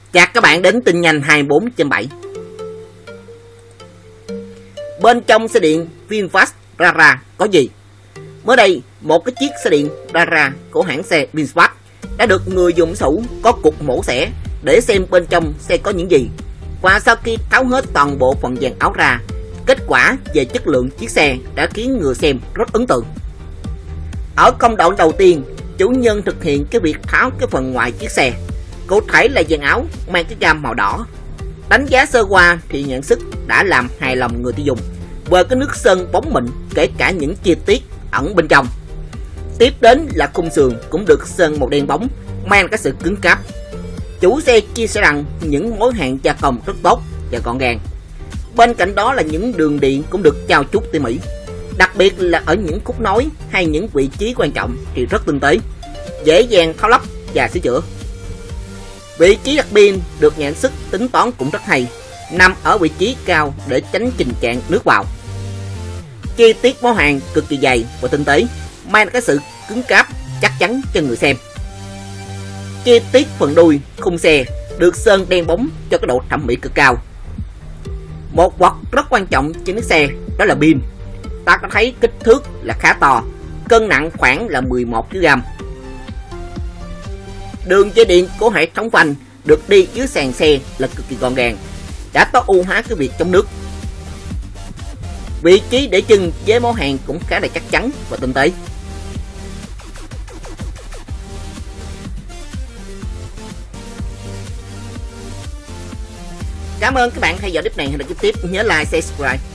Chào các bạn đến tin nhanh 24/7. Bên trong xe điện VinFast Rara có gì? Mới đây, một cái chiếc xe điện Rara của hãng xe VinFast đã được người dùng sở hữu có cục mổ xẻ để xem bên trong xe có những gì. Và sau khi tháo hết toàn bộ phần dàn áo ra, kết quả về chất lượng chiếc xe đã khiến người xem rất ấn tượng. Ở công đoạn đầu tiên, chủ nhân thực hiện cái việc tháo cái phần ngoài chiếc xe, cụ thể là dàn áo mang cái gam màu đỏ. Đánh giá sơ qua thì nhận sức đã làm hài lòng người tiêu dùng về cái nước sơn bóng mịn, kể cả những chi tiết ẩn bên trong. Tiếp đến là khung sườn cũng được sơn màu đen bóng, mang cái sự cứng cáp. Chủ xe chia sẻ rằng những mối hàng gia công rất tốt và gọn gàng. Bên cạnh đó là những đường điện cũng được trau chuốt tỉ mỉ, đặc biệt là ở những khúc nối hay những vị trí quan trọng thì rất tinh tế, dễ dàng tháo lắp và sửa chữa. Vị trí đặt pin được nhận sức tính toán cũng rất hay, nằm ở vị trí cao để tránh tình trạng nước vào. Chi tiết món hàng cực kỳ dày và tinh tế, mang cái sự cứng cáp chắc chắn cho người xem. Chi tiết phần đuôi khung xe được sơn đen bóng cho cái độ thẩm mỹ cực cao. Một vật rất quan trọng trên chiếc xe đó là pin. Ta có thấy kích thước là khá to, cân nặng khoảng là 11 kg. Đường dây điện của hệ thống phanh được đi dưới sàn xe là cực kỳ gọn gàng, đã tối ưu hóa cái việc chống nước. Vị trí để chân với món hàng cũng khá là chắc chắn và tinh tế. Cảm ơn các bạn theo dõi clip này, hẹn gặp lại clip tiếp, nhớ like, share, subscribe.